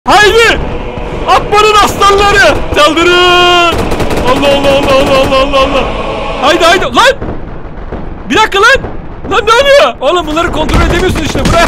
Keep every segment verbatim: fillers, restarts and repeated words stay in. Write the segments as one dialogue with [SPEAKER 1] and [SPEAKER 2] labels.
[SPEAKER 1] Haydi! Akbar'ın aslanları! Saldırın! Allah Allah Allah Allah Allah Allah Allah! Haydi haydi! Lan! Bir dakika lan! Lan ne oluyor? Oğlum bunları kontrol edemiyorsun işte buraya.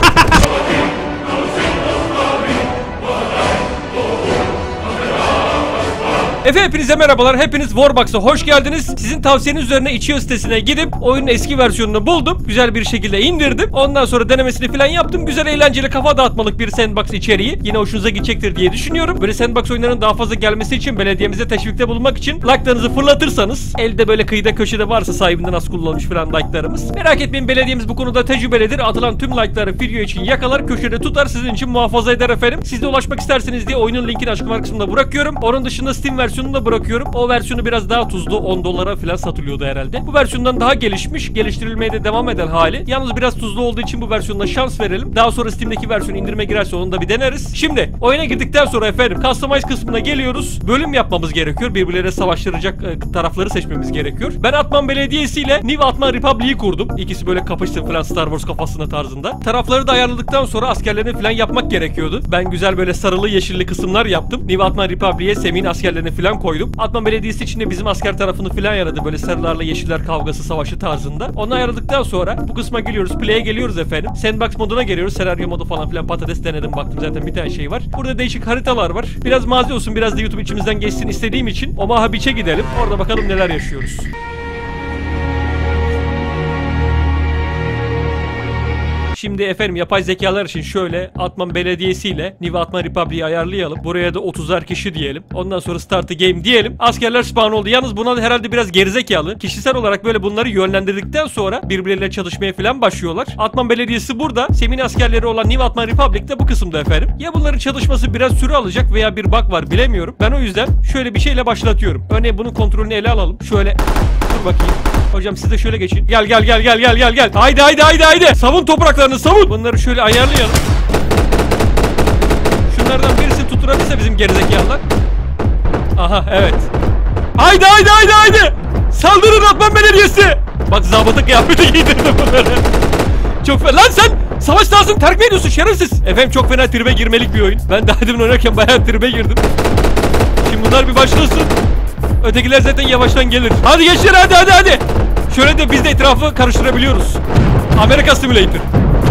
[SPEAKER 1] Efendim hepinize merhabalar. Hepiniz Warbox'a hoş geldiniz. Sizin tavsiyeniz üzerine itch.io sitesine gidip oyunun eski versiyonunu buldum. Güzel bir şekilde indirdim. Ondan sonra denemesini falan yaptım. Güzel, eğlenceli, kafa dağıtmalık bir sandbox içeriği. Yine hoşunuza gidecektir diye düşünüyorum. Böyle sandbox oyunlarının daha fazla gelmesi için belediyemize teşvikte bulunmak için like'larınızı fırlatırsanız, elde böyle kıyıda köşede varsa sahibinden az kullanılmış falan like'larımız. Merak etmeyin, belediyemiz bu konuda tecrübelidir. Atılan tüm like'ları video için yakalar, köşede tutar, sizin için muhafaza eder efendim. Siz de ulaşmak isterseniz diye oyunun linkini açıklama kısmında bırakıyorum. Onun dışında Steam versiyonunu da bırakıyorum. O versiyonu biraz daha tuzlu, on dolara falan satılıyordu herhalde. Bu versiyondan daha gelişmiş, geliştirilmeye de devam eden hali. Yalnız biraz tuzlu olduğu için bu versiyonuna şans verelim. Daha sonra Steam'deki versiyonu indirime girerse onu da bir deneriz. Şimdi oyuna girdikten sonra efendim Customize kısmına geliyoruz. Bölüm yapmamız gerekiyor. Birbirleriyle savaştıracak e, tarafları seçmemiz gerekiyor. Ben Atman Belediyesi ile New Atman Republic'i kurdum. İkisi böyle kapışsın falan, Star Wars kafasına tarzında. Tarafları da ayarladıktan sonra askerlerini falan yapmak gerekiyordu. Ben güzel böyle sarılı yeşilli kısımlar yaptım. New Atman Republic'e Semih'in askerlerini falan koydum. Atman Belediyesi içinde bizim asker tarafını falan yaradı. Böyle sarılarla yeşiller kavgası, savaşı tarzında. Onu ayarladıktan sonra bu kısma geliyoruz. Play'e geliyoruz efendim. Sandbox moduna geliyoruz. Senaryo modu falan filan patates denedim. Baktım zaten bir tane şey var. Burada değişik haritalar var. Biraz mazi olsun, biraz da YouTube içimizden geçsin istediğim için Omaha Beach'e gidelim. Orada bakalım neler yaşıyoruz. Şimdi efendim yapay zekalar için şöyle Atman Belediyesi ile New Atman Republic'i ayarlayalım. Buraya da otuzar kişi diyelim. Ondan sonra start the game diyelim. Askerler spawn oldu. Yalnız buna herhalde biraz gerizekalı. Kişisel olarak böyle bunları yönlendirdikten sonra birbirleriyle çalışmaya falan başlıyorlar. Atman Belediyesi burada. Semih'in askerleri olan New Atman Republic de bu kısımda efendim. Ya bunların çalışması biraz süre alacak veya bir bug var, bilemiyorum. Ben o yüzden şöyle bir şeyle başlatıyorum. Örneğin bunun kontrolünü ele alalım. Şöyle dur bakayım. Hocam siz de şöyle geçin. Gel gel gel gel gel gel gel. Haydi haydi haydi haydi. Savun topraklarını, savun. Bunları şöyle ayarlayalım. Şunlardan birisi tutturabilse bizim gerizekalılar. Aha evet. Haydi haydi haydi haydi. Saldırın Atman Belediyesi. Bak zabıta kıyafeti giydirdim bunları. Çok fena. Lan sen savaş tarzını terk mi ediyorsun şerefsiz? Efendim çok fena tribe girmelik bir oyun. Ben daha demin oynarken bayağı tribe girdim. Şimdi bunlar bir başlasın. Ötekiler zaten yavaştan gelir. Hadi gençler, hadi hadi hadi. Şöyle de biz de etrafı karıştırabiliyoruz. Amerika Simulator.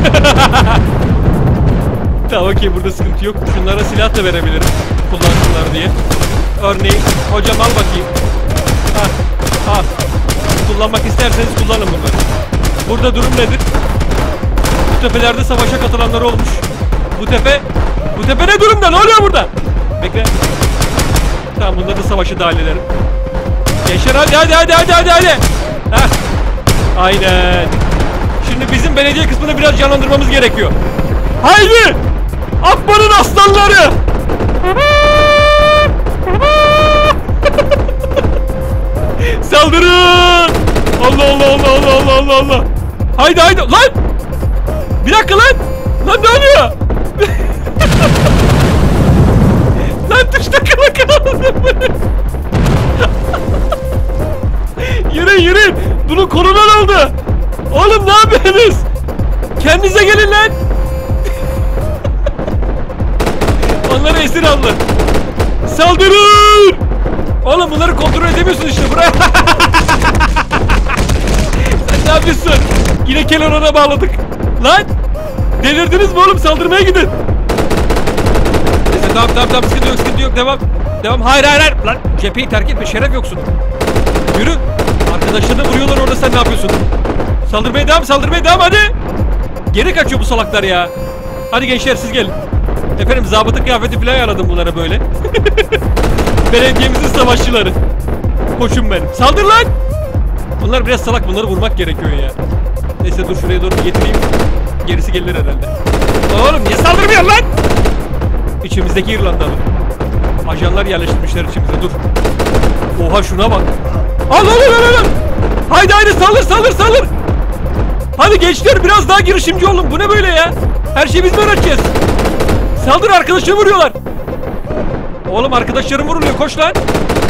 [SPEAKER 1] Tamam okey, burada sıkıntı yok. Şunlara silah da verebilirim. Kullansınlar diye. Örneğin hocam al bakayım. Ha, ha. Kullanmak isterseniz kullanın bunları. Burada durum nedir? Bu tepelerde savaşa katılanlar olmuş. Bu tepe Bu tepe ne durumda? Ne oluyor burada? Bekle. Tamam, bunları da savaşı dahil ederim. Gençler hadi hadi hadi hadi hadi hadi. Heh. Aynen. Şimdi bizim belediye kısmını biraz canlandırmamız gerekiyor. Haydi! Akbar'ın aslanları! Saldırın! Allah Allah Allah Allah Allah Allah Allah! Haydi haydi lan! Bir dakika lan! Lan ne oluyor? Lan tuşta kala kala! Yürüyün yürüyün! Bunu korunan oldu! Oğlum ne yapıyorsunuz? Kendinize gelin lan! Onları esir aldılar. Saldırın! Oğlum bunları kontrol edemiyorsun işte buraya. Sen ne yapıyorsun? Yine kenarına bağladık. Lan! Delirdiniz mi oğlum? Saldırmaya gidin. Neyse tamam tamam tamam, sıkıntı yok sıkıntı yok, devam. Devam, hayır hayır hayır. Lan cepheyi terk etme, şeref yoksun. Yürü. Arkadaşlarına vuruyorlar orada, sen ne yapıyorsun? Saldırmaya devam, saldırmaya devam hadi. Geri kaçıyor bu salaklar ya. Hadi gençler siz gelin. Efendim zabıta kıyafeti falan ayarladım bunlara böyle. Belediyemizin savaşçıları. Koşun benim. Saldır lan. Bunlar biraz salak, bunları vurmak gerekiyor ya. Neyse dur şuraya doğru getireyim. Gerisi gelir herhalde. Oğlum niye saldırmıyor lan? İçimizdeki İrlandalı. Ajanlar yerleştirmişler içimize, dur. Oha şuna bak. Al al al al. Haydi haydi saldır saldır saldır. Hadi gençler biraz daha girişimci olun. Bu ne böyle ya? Her şeyi biz mi öğreteceğiz? Saldır, arkadaşını vuruyorlar. Oğlum arkadaşlarım vuruluyor, koş lan.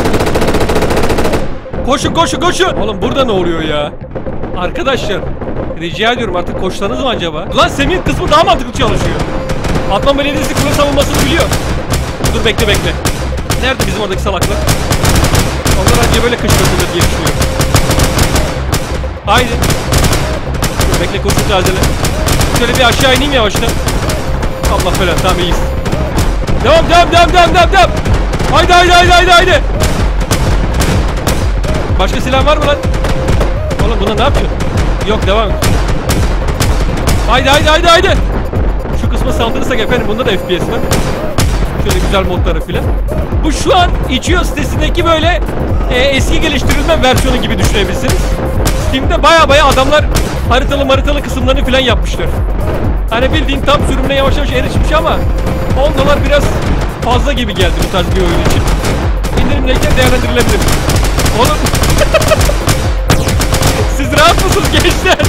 [SPEAKER 1] Koşun koşun koşun. Oğlum burada ne oluyor ya? Arkadaşlar rica ediyorum artık koşsanız mı acaba? Lan Semih'in kısmı daha mantıklı çalışıyor. Atman Belediyesi kule savunmasını biliyor. Dur bekle bekle. Nerede bizim oradaki salaklar? Onlar anca böyle kışkırtılır diye düşünüyorum. Haydi. Dur bekle koşun tazele. Şöyle bir aşağı ineyim yavaştan. Allah falan tamam iyiyiz. Devam devam devam devam devam devam. Haydi haydi haydi haydi haydi. Başka silah var mı lan? Oğlum buna ne yapıyorsun? Yok devam et. Haydi haydi haydi haydi. Şu kısma saldırırsak efendim bunda da F P S var. Şöyle güzel modları filan. Bu şu an itch point sitesindeki böyle e, eski geliştirilme versiyonu gibi düşünebilirsiniz. Steam'de baya baya adamlar haritalı maritalı kısımlarını filan yapmışlar. Hani bildiğin tam sürümüne yavaş yavaş erişmiş ama on dolar biraz fazla gibi geldi bu tarz bir oyun için. İndirimleyken değerlendirilebilir. Oğlum siz rahat mısınız gençler?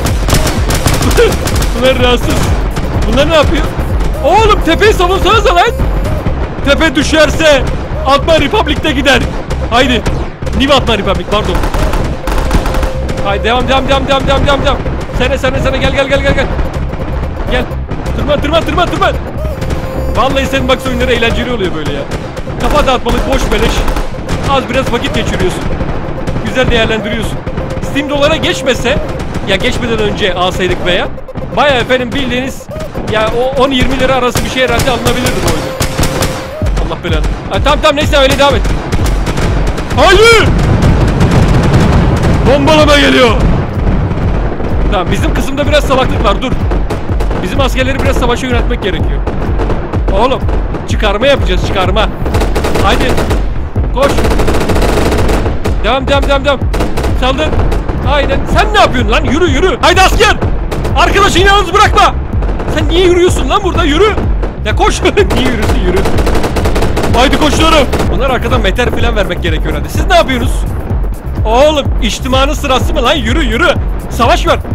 [SPEAKER 1] Bunlar rahatsız. Bunlar ne yapıyor? Oğlum tepeyi savunsanıza lan. Tepe düşerse Atma Republic'te gider. Haydi. New Atma Republic pardon. Haydi devam devam devam devam devam devam devam. Sene sene sene gel gel gel gel gel. Gel. Tırman tırman tırman tırman. Vallahi senin bak oyunları eğlenceli oluyor böyle ya. Kafa dağıtmalık boş beleş. Az biraz vakit geçiriyorsun. Güzel değerlendiriyorsun. Steam dolara geçmese ya geçmeden önce alsaydık veya bayağı efendim bildiğiniz ya o on yirmi lira arası bir şey herhalde alınabilirdi bu oyunu. Allah belanı. Ha, tamam tamam neyse öyle devam et. Hayır! Bombalama geliyor. Tamam bizim kısımda biraz salaklık var dur. Bizim askerleri biraz savaşa yöneltmek gerekiyor. Oğlum çıkarma yapacağız çıkarma. Haydi. Koş. Devam devam devam devam. Saldır. Aynen. Sen ne yapıyorsun lan? Yürü yürü. Haydi asker. Arkadaşını yalnız bırakma. Sen niye yürüyorsun lan burada? Yürü. Ya koş. Niye yürüsün yürü. Haydi koşuyorum. Bunlar arkadan meter falan vermek gerekiyor herhalde. Siz ne yapıyorsunuz? Oğlum içtimanın sırası mı lan? Yürü yürü. Savaş var.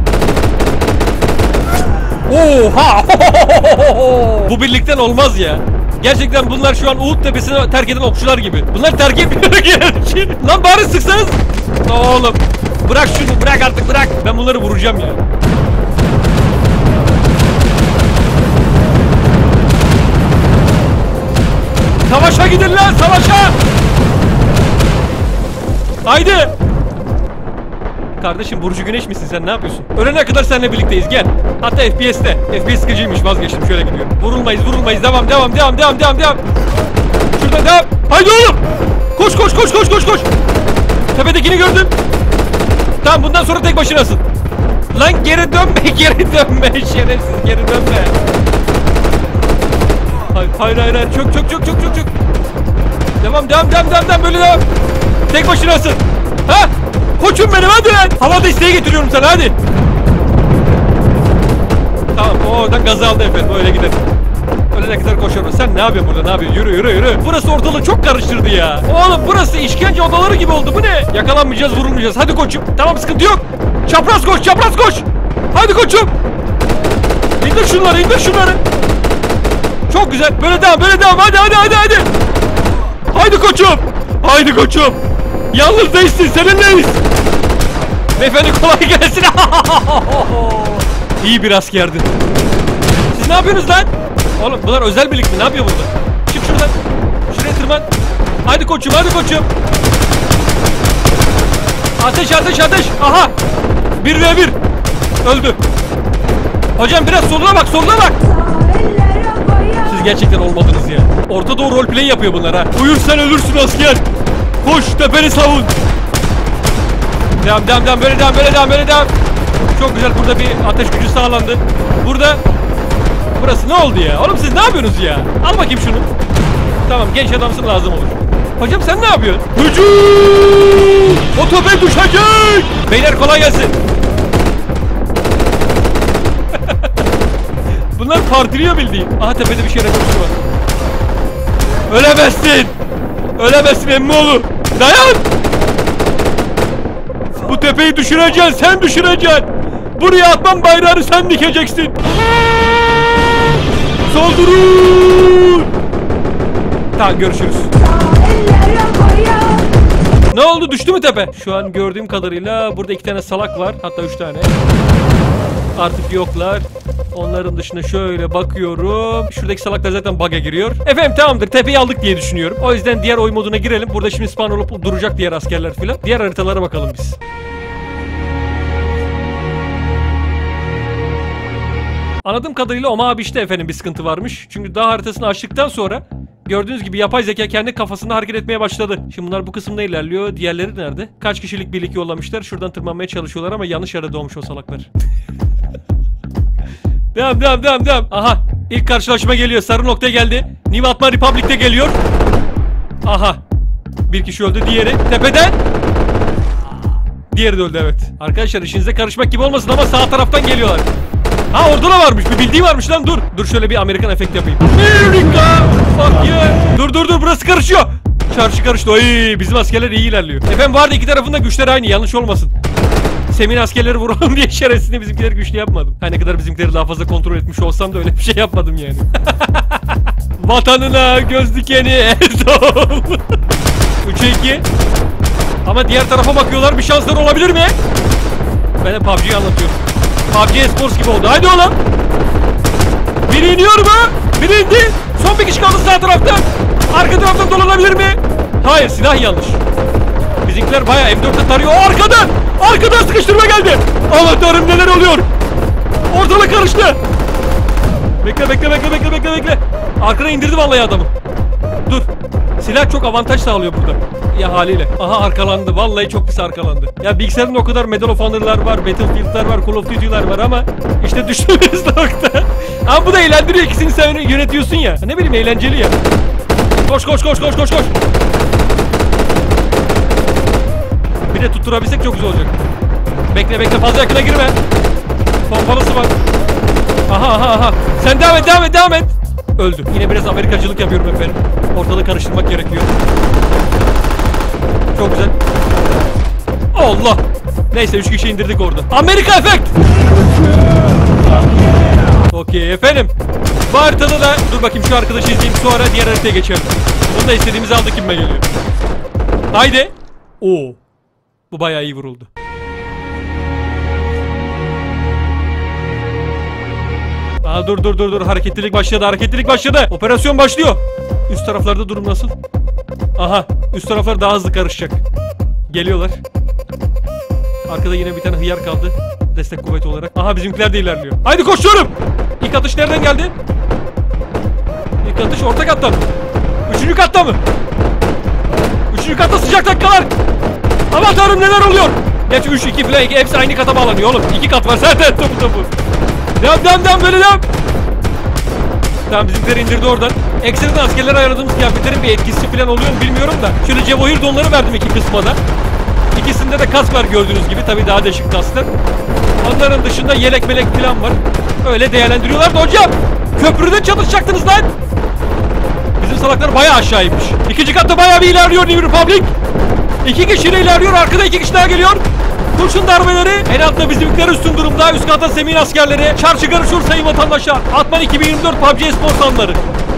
[SPEAKER 1] Oha. Bu birlikten olmaz ya. Gerçekten bunlar şu an Uhud tepesini terk eden okçular gibi. Bunlar terk etmiyor ki. Lan bari sıksanız. Oğlum. Bırak şunu bırak artık bırak. Ben bunları vuracağım ya. Savaşa gidin lan savaşa. Haydi. Kardeşim Burcu Güneş misin sen ne yapıyorsun? Ölene kadar seninle birlikteyiz gel. Hatta F P S'te. F P S sıkıcıymış vazgeçtim şöyle gidiyorum. Vurulmayız vurulmayız devam devam devam devam devam devam. Şuradan devam. Haydi oğlum. Koş koş koş koş koş koş. Tepedekini gördün. Tamam bundan sonra tek başınasın. Lan geri dönme geri dönme şerefsiz geri dönme. Hayır hayır hayır, hayır. Çok çok çok çok çok çok. Devam devam devam devam devam böyle devam. Tek başınasın. Ha? Koçum benim hadi lan. Hava desteği getiriyorum sana hadi. Tamam o oradan gazı aldı efendim öyle gidelim. Öyle ne kadar koşuyorum. Sen ne yapıyorsun burada ne yapıyorsun? Yürü yürü yürü. Burası ortalığı çok karıştırdı ya. Oğlum burası işkence odaları gibi oldu bu ne? Yakalanmayacağız vurulmayacağız. Hadi koçum. Tamam sıkıntı yok. Çapraz koş çapraz koş. Hadi koçum. İndir şunları indir şunları. Çok güzel. Böyle devam böyle devam. Hadi hadi hadi hadi. Haydi koçum. Haydi koçum. Yalnız değilsin seninleyiz. Beyefendi kolay gelsin. İyi bir askerdi. Siz ne yapıyorsunuz lan? Oğlum bunlar özel birlik mi? Ne yapıyor burada? Çık şuradan. Şuraya tırman. Hadi koçum hadi koçum. Ateş ateş ateş. Aha. bir ve bir. Öldü. Hocam biraz soluna bak soluna bak. Siz gerçekten olmadınız ya. Orta Doğu roleplay yapıyor bunlar ha. Buyur sen ölürsün asker. Koş tepeni savun. Devam devam devam böyle devam böyle devam böyle devam. Çok güzel burada bir ateş gücü sağlandı. Burada burası ne oldu ya? Oğlum siz ne yapıyorsunuz ya? Al bakayım şunu. Tamam genç adamsın lazım olur. Hocam sen ne yapıyorsun? Hücum! O tepe düşecek! Beyler kolay gelsin. Bunlar partiliyor bildiğin. Aha tepede bir şey rekosu var. Ölemezsin! Ölemezsin emmoğlu! Dayan! Bu tepeyi düşüreceksin, sen düşüreceksin! Buraya atman bayrağını sen dikeceksin! Saldırın! Tamam görüşürüz. Ne oldu düştü mü tepe? Şu an gördüğüm kadarıyla burada iki tane salak var. Hatta üç tane. Artık yoklar. Onların dışında şöyle bakıyorum. Şuradaki salaklar zaten bug'a giriyor. Efendim tamamdır, tepeyi aldık diye düşünüyorum. O yüzden diğer oyun moduna girelim. Burada şimdi spawn olup duracak diğer askerler filan. Diğer haritalara bakalım biz. Anladığım kadarıyla Oma abi işte efendim bir sıkıntı varmış. Çünkü dağ haritasını açtıktan sonra gördüğünüz gibi yapay zeka kendi kafasında hareket etmeye başladı. Şimdi bunlar bu kısımda ilerliyor. Diğerleri nerede? Kaç kişilik birlik yollamışlar. Şuradan tırmanmaya çalışıyorlar ama yanlış yere doğmuş o salaklar. Devam devam devam devam. Aha, ilk karşılaşma geliyor. Sarı nokta geldi. New Atma Republic'te geliyor. Aha. Bir kişi öldü. Diğeri tepeden. Diğeri de öldü, evet. Arkadaşlar işinize karışmak gibi olmasın ama sağ taraftan geliyorlar. Ha, orada da varmış. Bir bildiği varmış lan, dur. Dur şöyle bir Amerikan efekt yapayım. Amerika. Fuck yeah. Dur dur dur, burası karışıyor. Çarşı karıştı. Oy, bizim askerler iyi ilerliyor. Efendim bu arada iki tarafın da güçleri aynı, yanlış olmasın. Semih'in askerleri vuralım diye şerefsizliğini bizimkileri güçlü yapmadım. Her ne kadar bizimkileri daha fazla kontrol etmiş olsam da öyle bir şey yapmadım yani. Vatanına göz dikeni Erdoğan. üçe iki. Ama diğer tarafa bakıyorlar, bir şansları olabilir mi? Ben de P U B G'yi anlatıyorum. P U B G Esports gibi oldu. Haydi oğlum. Biri iniyor mu? Biri indi. Son bir kişi kaldı sağ tarafta. Arka taraftan dolanabilir mi? Hayır, silah yanlış. Bizimkiler bayağı M dört'e tarıyor. Arkadan! Arkadan sıkıştırma geldi. Allah Tanrım, neler oluyor? Ortalık karıştı. Bekle bekle bekle bekle bekle bekle. Arkana indirdi vallahi adamı. Dur. Silah çok avantaj sağlıyor burada. Ya haliyle. Aha, arkalandı. Vallahi çok pis arkalandı. Ya bilgisayarın o kadar Medal of Honor'lar var, Battlefield'lar var, Call of Duty'ler var ama işte düştüğümüz nokta. Ama bu da eğlendiriyor. İkisini sen yönetiyorsun ya. Ne bileyim, eğlenceli ya. Koş koş koş koş koş koş. Bir de tutturabilsek çok güzel olacak. Bekle bekle, fazla yakına girme. Pompalısı var. Aha aha aha. Sen devam et devam et devam et. Öldü. Yine biraz Amerikacılık yapıyorum efendim. Ortalığı karıştırmak gerekiyor. Çok güzel. Allah. Neyse, üç kişi indirdik orada. Amerika efekt. Okey efendim. Bu haritada da dur bakayım, şu arkadaşı izleyeyim, sonra diğer haritaya geçelim. Bunu da istediğimizi aldık gibime geliyor. Haydi. Oo. Bu bayağı iyi vuruldu. Aa, dur dur dur dur, hareketlilik başladı, hareketlilik başladı. Operasyon başlıyor. Üst taraflarda durum nasıl? Aha, üst taraflar daha hızlı karışacak. Geliyorlar. Arkada yine bir tane hıyar kaldı. Destek kuvveti olarak. Aha, bizimkiler de ilerliyor. Haydi koşuyorum. İlk atış nereden geldi? İlk atış orta kattan mı? Üçüncü katta mı? Üçüncü katta sıcak dakikalar. Aman Tanrım, neler oluyor? Geç üç iki falan, hepsi aynı kata bağlanıyor oğlum. İki kat var zaten, topu topu. Devam devam devam, böyle devam. Tamam, bizimkileri indirdi oradan. Ekstradan askerlere ayarladığımız kıyafetlerin bir etkisi falan oluyor mu bilmiyorum da. Şöyle cevahir donları verdim iki kısma da. İkisinde de kask var gördüğünüz gibi. Tabii daha değişik kasklar. Onların dışında yelek melek falan var. Öyle değerlendiriyorlar da hocam. Köprüde çalışacaktınız lan. Bizim salaklar bayağı aşağı inmiş. İkinci katta bayağı bir ilerliyor New Republic. İki kişiyle ilerliyor. Arkada iki kişi daha geliyor. Kurşun darbeleri. En altta bizimkiler üstün durumda. Üst katta Semih'in askerleri. Çarşı karışıyor sayın vatandaşlar. Atman iki bin yirmi dört P U B G Esports anları.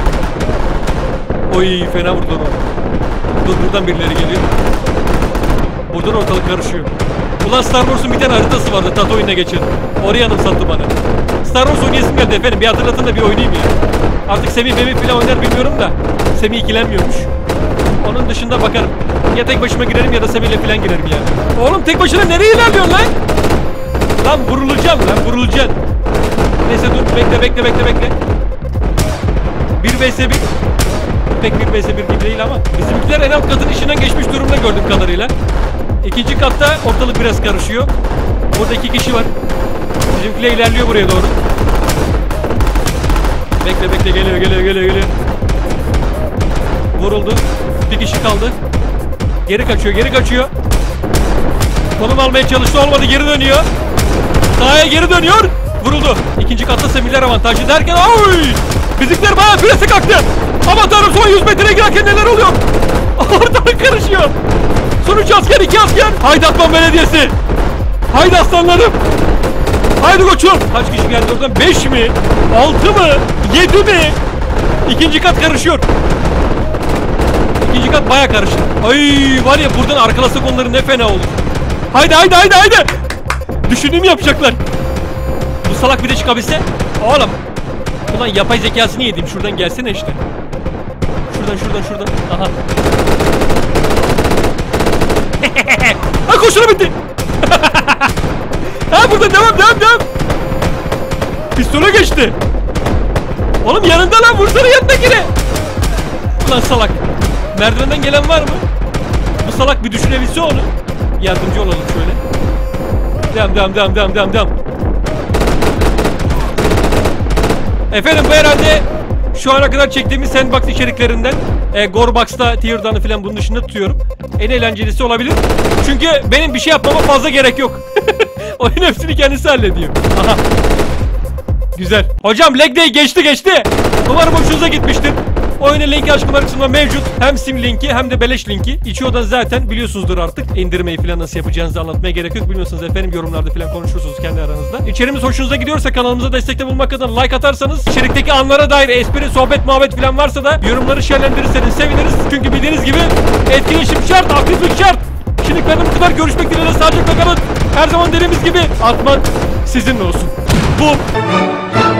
[SPEAKER 1] Oy, fena vurdu onu. Dur, buradan birileri geliyor. Buradan ortalık karışıyor. Ulan Star Wars'un bir tane haritası vardı. Tatooine'e geçen. Oraya anımsattı bana. Star Wars oynayasım geldi efendim. Bir hatırlatın da bir oynayayım ya. Artık Semih Memih falan oynar bilmiyorum da. Semih ikilenmiyormuş. Onun dışında bakarım. Ya tek başıma girerim ya da Semih'le falan girerim yani. Oğlum tek başına nereye ilerliyorsun lan? Lan vurulacağım lan, vurulacaksın. Neyse dur, bekle bekle bekle bekle. bir vs bir. Pek bir vs bir gibi değil ama. Bizimkiler en alt katın işinden geçmiş durumda gördüğüm kadarıyla. İkinci katta ortalık biraz karışıyor. Burada iki kişi var. Bizimkiler ilerliyor buraya doğru. Bekle bekle, geliyor geliyor geliyor geliyor. Vuruldu. Bir kişi kaldı. Geri kaçıyor, geri kaçıyor. Konum almaya çalıştı, olmadı, geri dönüyor. Sahaya geri dönüyor. Vuruldu. İkinci katta Semihler avantajlı derken oy! Bizimkiler bayağı prese kalktı. Aman Tanrım, son yüz metreye girerken neler oluyor? Ortalık karışıyor. Son üç asker, iki asker. Haydi Atman Belediyesi. Haydi aslanlarım. Haydi koçum. Kaç kişi geldi oradan? beş mi? altı mı? yedi mi? İkinci kat karışıyor. İkinci kat baya karıştı. Ay var ya, buradan arkalasak onları ne fena olur. Haydi haydi haydi haydi. Düşündüğümü yapacaklar. Bu salak bir de çıkabilse. Oğlum. Ulan yapay zekasını yedim. Şuradan gelsene işte. Şuradan şuradan şuradan. Aha. Ha koşuna bitti. Ha burada devam devam devam. Pistola geçti. Oğlum yanında lan, vursana yanındakine. Ulan salak. Merdivenden gelen var mı? Bu salak bir düşünebilse onu. Yardımcı olalım şöyle. Devam devam devam devam devam devam. Efendim bu herhalde şu ana kadar çektiğimiz sandbox içeriklerinden. e, Gorebox'ta Tier Down'ı falan bunun dışında tutuyorum. En eğlencelisi olabilir. Çünkü benim bir şey yapmama fazla gerek yok. Oyun hepsini kendisi hallediyor. Aha. Güzel. Hocam leg day geçti geçti. Umarım hoşunuza gitmiştir. Oyunun linki açıklama kısmında mevcut. Hem Steam linki hem de beleş linki. İçiyordan zaten biliyorsunuzdur artık. İndirmeyi falan nasıl yapacağınızı anlatmaya gerek yok. Bilmiyorsanız efendim yorumlarda falan konuşursunuz kendi aranızda. İçerimiz hoşunuza gidiyorsa kanalımıza destekte bulunmak adına like atarsanız, içerikteki anlara dair espri, sohbet, muhabbet falan varsa da yorumları şerlendirirseniz seviniriz. Çünkü bildiğiniz gibi etkileşim şart, aktiflik şart. Şimdi benim bu kadar, görüşmek dileğiyle, sağlıcakla kalın. Her zaman dediğimiz gibi atmak sizinle olsun. Bu